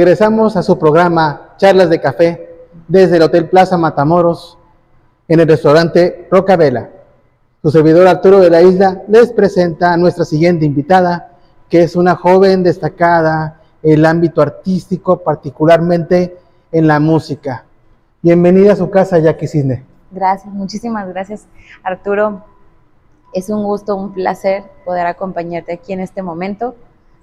Regresamos a su programa Charlas de Café desde el Hotel Plaza Matamoros en el restaurante Rocavela. Su servidor Arturo de la Isla les presenta a nuestra siguiente invitada, que es una joven destacada en el ámbito artístico, particularmente en la música. Bienvenida a su casa, Jackie Cisne. Gracias, muchísimas gracias, Arturo. Es un gusto, un placer poder acompañarte aquí en este momento.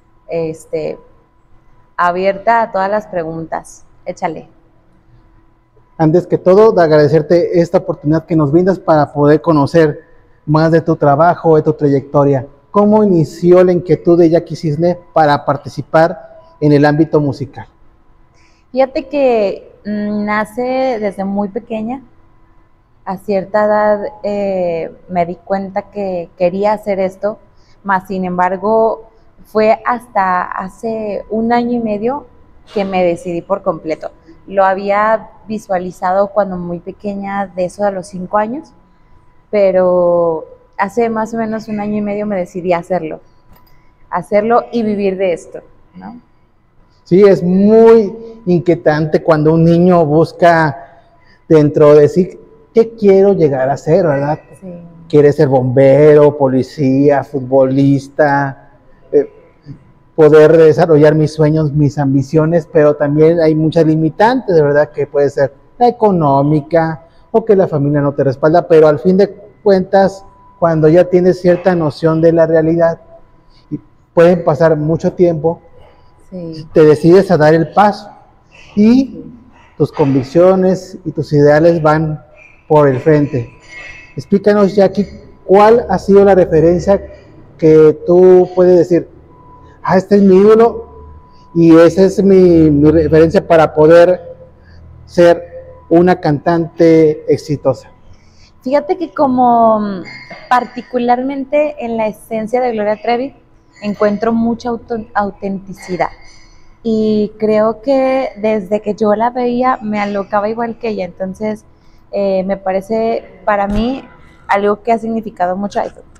Abierta a todas las preguntas. Échale. Antes que todo, de agradecerte esta oportunidad que nos brindas para poder conocer más de tu trabajo, de tu trayectoria. ¿Cómo inició la inquietud de Jackie Cisne para participar en el ámbito musical? Fíjate que nace desde muy pequeña. A cierta edad me di cuenta que quería hacer esto, mas sin embargo fue hasta hace 1 año y medio que me decidí por completo. Lo había visualizado cuando muy pequeña, de eso de los 5 años, pero hace más o menos 1 año y medio me decidí a hacerlo y vivir de esto, ¿no? Sí, es muy inquietante cuando un niño busca dentro de sí qué quiero llegar a ser, ¿verdad? Sí. Quiere ser bombero, policía, futbolista, poder desarrollar mis sueños, mis ambiciones, pero también hay muchas limitantes, de verdad, que puede ser la económica o que la familia no te respalda, pero al fin de cuentas, cuando ya tienes cierta noción de la realidad, y pueden pasar mucho tiempo, Sí. te decides a dar el paso y tus convicciones y tus ideales van por el frente. Explícanos, Jackie, ¿cuál ha sido la referencia que tú puedes decir, este es mi ídolo y esa es mi referencia para poder ser una cantante exitosa? Fíjate que como particularmente en la esencia de Gloria Trevi encuentro mucha autenticidad y creo que desde que yo la veía me alocaba igual que ella, entonces me parece para mí algo que ha significado mucho,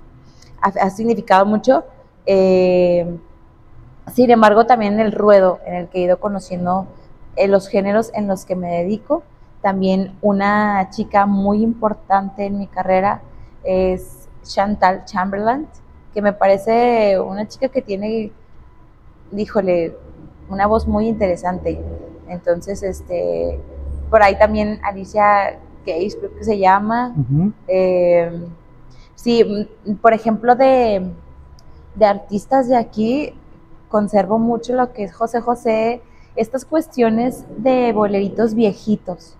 sin embargo también el ruedo en el que he ido conociendo los géneros en los que me dedico. También una chica muy importante en mi carrera es Chantal Chamberlain, que me parece una chica que tiene, híjole, una voz muy interesante. Entonces, por ahí también Alicia Keys, creo que se llama. Sí, por ejemplo, de artistas de aquí, conservo mucho lo que es José José, estas cuestiones de boleritos viejitos.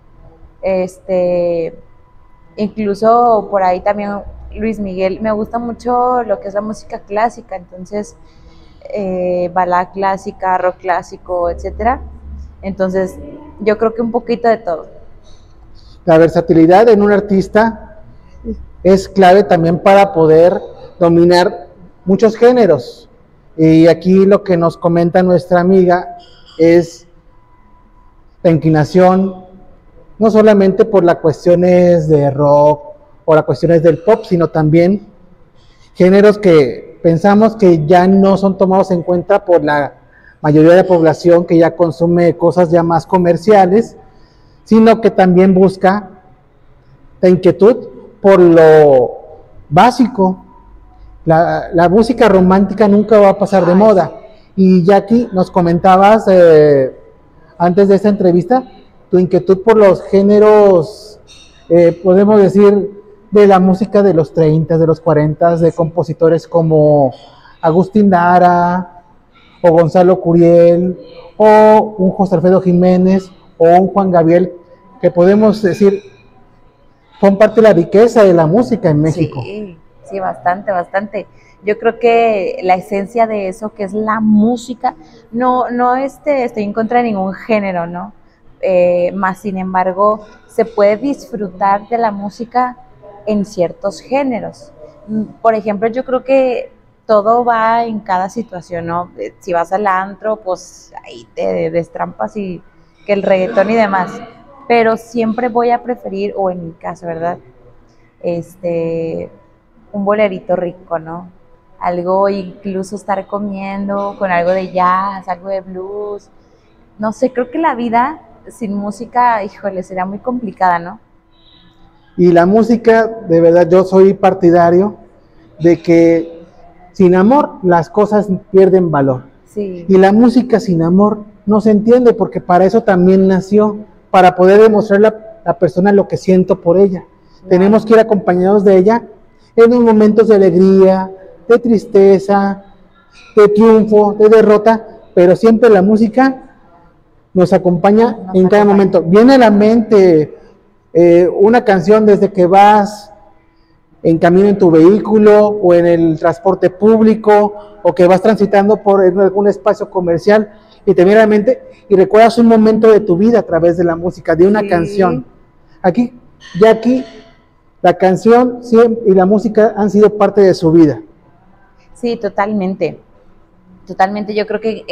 Incluso por ahí también Luis Miguel, me gusta mucho lo que es la música clásica, entonces balada clásica, rock clásico, etcétera. Entonces yo creo que un poquito de todo. La versatilidad en un artista es clave también para poder dominar muchos géneros. Y aquí lo que nos comenta nuestra amiga es la inclinación no solamente por las cuestiones de rock o las cuestiones del pop, sino también géneros que pensamos que ya no son tomados en cuenta por la mayoría de la población que ya consume cosas ya más comerciales, sino que también busca la inquietud por lo básico. La música romántica nunca va a pasar de moda. Y Jackie, nos comentabas antes de esta entrevista tu inquietud por los géneros, podemos decir, de la música de los 30, de los 40, de compositores como Agustín Lara, o Gonzalo Curiel, o un José Alfredo Jiménez, o un Juan Gabriel, que podemos decir son parte de la riqueza de la música en México. Sí, bastante. Yo creo que la esencia de eso, que es la música, no estoy en contra de ningún género, ¿no? Más sin embargo, se puede disfrutar de la música en ciertos géneros. Por ejemplo, yo creo que todo va en cada situación, ¿no? Si vas al antro, pues ahí te destrampas y que el reggaetón y demás. Pero siempre voy a preferir, o en mi caso, ¿verdad? Un bolerito rico, ¿no? Algo, incluso estar comiendo con algo de jazz, algo de blues, no sé, creo que la vida sin música, híjole, sería muy complicada, ¿no? Y la música, de verdad, yo soy partidario de que sin amor las cosas pierden valor. Sí. Y la música sin amor no se entiende, porque para eso también nació, para poder demostrarle a la persona lo que siento por ella. Claro. Tenemos que ir acompañados de ella en los momentos de alegría, de tristeza, de triunfo, de derrota, pero siempre la música nos acompaña en cada momento. Viene a la mente una canción desde que vas en camino en tu vehículo o en el transporte público o que vas transitando por algún espacio comercial y te viene a la mente y recuerdas un momento de tu vida a través de la música, de una canción. Aquí, la canción y la música han sido parte de su vida. Sí, totalmente. Totalmente. Yo creo que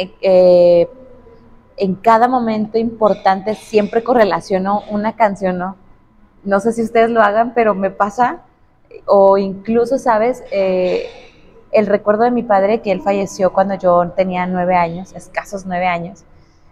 en cada momento importante siempre correlaciono una canción, ¿no? No sé si ustedes lo hagan, pero me pasa, o incluso, ¿sabes? El recuerdo de mi padre, que él falleció cuando yo tenía 9 años, escasos 9 años,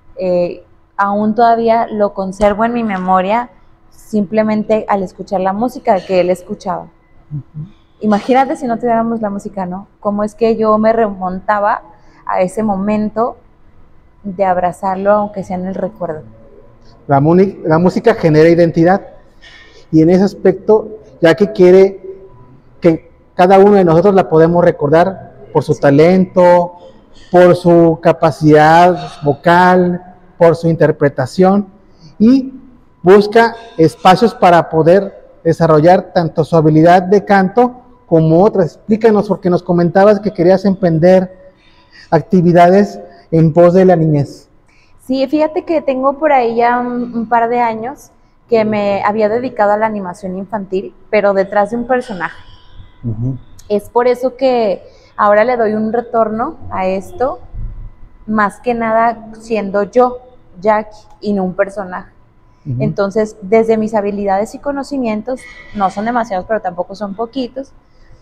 aún todavía lo conservo en mi memoria simplemente al escuchar la música que él escuchaba. Imagínate si no tuviéramos la música, ¿no? Cómo es que yo me remontaba a ese momento de abrazarlo, aunque sea en el recuerdo. La música genera identidad. Y en ese aspecto, ya que quiere que cada uno de nosotros la podemos recordar por su talento, por su capacidad vocal, por su interpretación, y busca espacios para poder desarrollar tanto su habilidad de canto como otras. Explícanos, porque nos comentabas que querías emprender actividades en pos de la niñez. Sí, fíjate que tengo por ahí ya un par de años que me había dedicado a la animación infantil, pero detrás de un personaje. Es por eso que ahora le doy un retorno a esto, más que nada siendo yo, Jackie, y no un personaje. Entonces, desde mis habilidades y conocimientos, no son demasiados, pero tampoco son poquitos,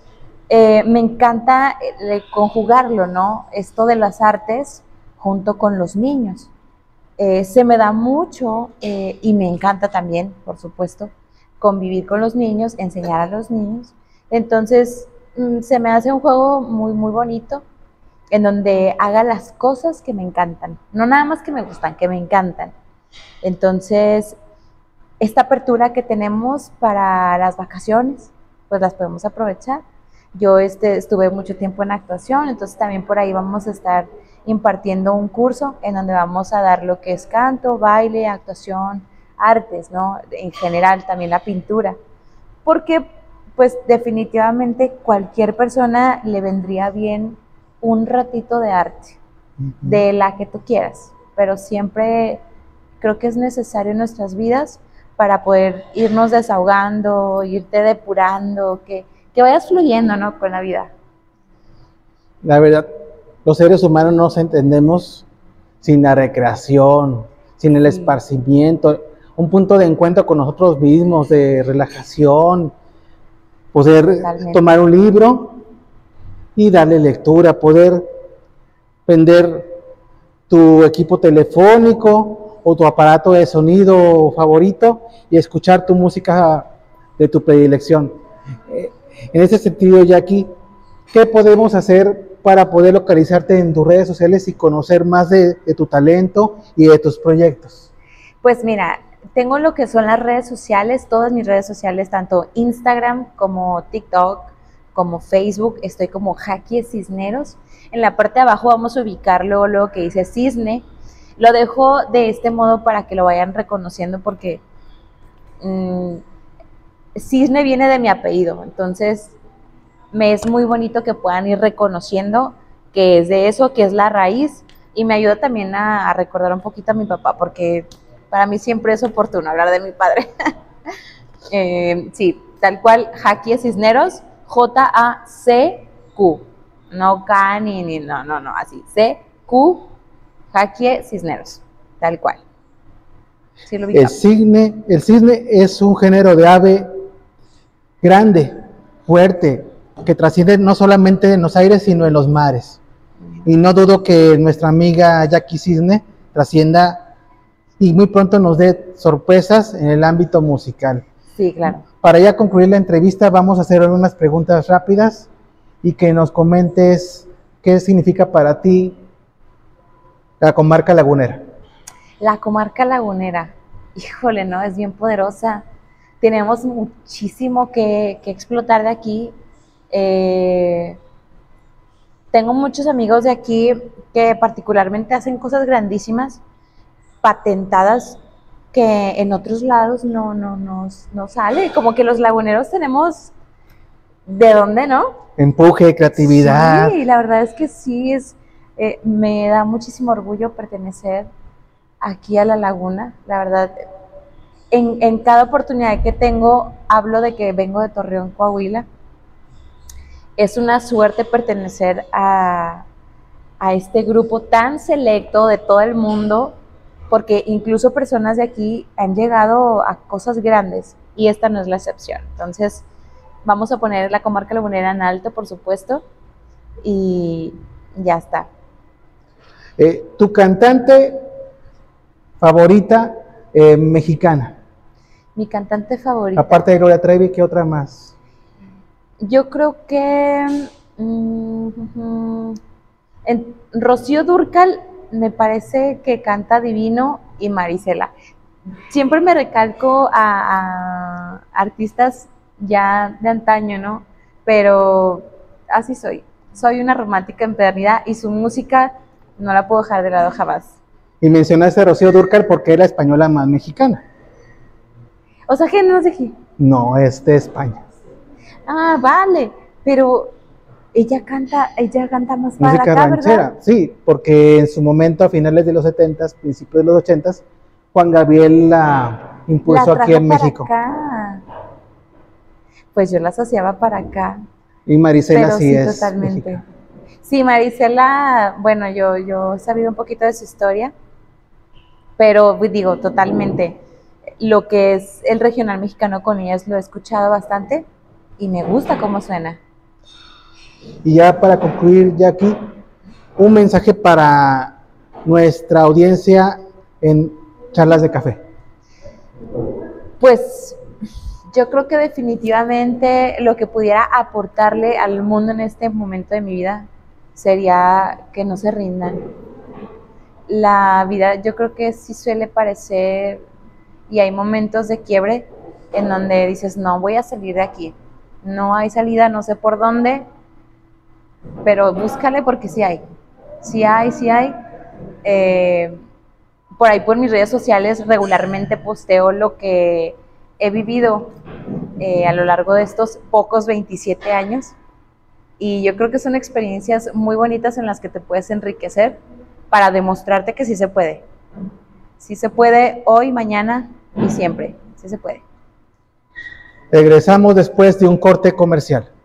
me encanta conjugarlo, ¿no? Esto de las artes junto con los niños. Se me da mucho y me encanta también, por supuesto, convivir con los niños, enseñar a los niños. Entonces, se me hace un juego muy, muy bonito en donde haga las cosas que me encantan. No nada más que me gustan, que me encantan. Entonces, esta apertura que tenemos para las vacaciones, pues las podemos aprovechar. Yo estuve mucho tiempo en actuación, entonces también por ahí vamos a estar impartiendo un curso en donde vamos a dar lo que es canto, baile, actuación, artes, ¿no? En general, también la pintura. Porque, pues, definitivamente cualquier persona le vendría bien un ratito de arte, de la que tú quieras, pero siempre creo que es necesario en nuestras vidas para poder irnos desahogando, irte depurando, que vayas fluyendo, ¿no? Con la vida. La verdad, los seres humanos no nos entendemos sin la recreación, sin el esparcimiento, un punto de encuentro con nosotros mismos, de relajación, poder tomar un libro y darle lectura, poder prender tu equipo telefónico o tu aparato de sonido favorito y escuchar tu música de tu predilección. En ese sentido, Jackie, ¿qué podemos hacer para poder localizarte en tus redes sociales y conocer más de tu talento y de tus proyectos? Pues mira, tengo lo que son las redes sociales, todas mis redes sociales, tanto Instagram como TikTok, como Facebook, estoy como Jackie Cisneros. En la parte de abajo vamos a ubicar luego que dice Cisne. Lo dejo de este modo para que lo vayan reconociendo porque Cisne viene de mi apellido, entonces me es muy bonito que puedan ir reconociendo que es de eso, que es la raíz, y me ayuda también a recordar un poquito a mi papá, porque para mí siempre es oportuno hablar de mi padre. Sí, tal cual, Jackie Cisneros, J-A-C-Q, no K ni no, así, C-Q, Jackie Cisneros, tal cual. ¿Sí lo el cisne es un género de ave grande, fuerte, que trasciende no solamente en los aires, sino en los mares. Y no dudo que nuestra amiga Jackie Cisne trascienda y muy pronto nos dé sorpresas en el ámbito musical. Sí, claro. Para ya concluir la entrevista, vamos a hacer unas preguntas rápidas y que nos comentes qué significa para ti la comarca lagunera. La comarca lagunera, híjole, ¿no? Es bien poderosa. Tenemos muchísimo que explotar de aquí. Tengo muchos amigos de aquí que particularmente hacen cosas grandísimas, patentadas, que en otros lados no sale. Como que los laguneros tenemos de dónde, ¿no? Empuje, creatividad. Sí, la verdad es que sí, me da muchísimo orgullo pertenecer aquí a la laguna. La verdad, en cada oportunidad que tengo, hablo de que vengo de Torreón, Coahuila. Es una suerte pertenecer a este grupo tan selecto de todo el mundo, porque incluso personas de aquí han llegado a cosas grandes y esta no es la excepción. Entonces, vamos a poner la comarca lagunera en alto, por supuesto, y ya está. ¿Tu cantante favorita mexicana? Mi cantante favorita. Aparte de Gloria Trevi, ¿qué otra más? Yo creo que Rocío Dúrcal me parece que canta divino, y Marisela. Siempre me recalco a artistas ya de antaño, ¿no? Pero así soy. Soy una romántica empedernida y su música no la puedo dejar de lado jamás. Y mencionaste a Rocío Dúrcal porque es la española más mexicana. O sea que no es de aquí. No, es de España. Ah, vale, pero ella canta más para Música acá, ranchera, ¿verdad? sí, porque en su momento, a finales de los 70s, principios de los 80s, Juan Gabriel la impulsó La aquí en trajo México. para acá. Pues yo la asociaba para acá. Y Marisela Pero sí sí, es totalmente. mexicana. Sí, Marisela, bueno, yo he sabido un poquito de su historia, pero digo, totalmente. Lo que es el regional mexicano con ellas lo he escuchado bastante y me gusta cómo suena. Y ya para concluir, Jackie, un mensaje para nuestra audiencia en Charlas de Café. Pues yo creo que definitivamente lo que pudiera aportarle al mundo en este momento de mi vida sería que no se rindan. La vida yo creo que sí suele parecer, y hay momentos de quiebre en donde dices, no voy a salir de aquí, no hay salida, no sé por dónde, pero búscale porque sí hay, sí hay, sí hay. Por ahí por mis redes sociales regularmente posteo lo que he vivido a lo largo de estos pocos 27 años, y yo creo que son experiencias muy bonitas en las que te puedes enriquecer para demostrarte que sí se puede. Sí se puede hoy, mañana y siempre. Sí se puede. Regresamos después de un corte comercial.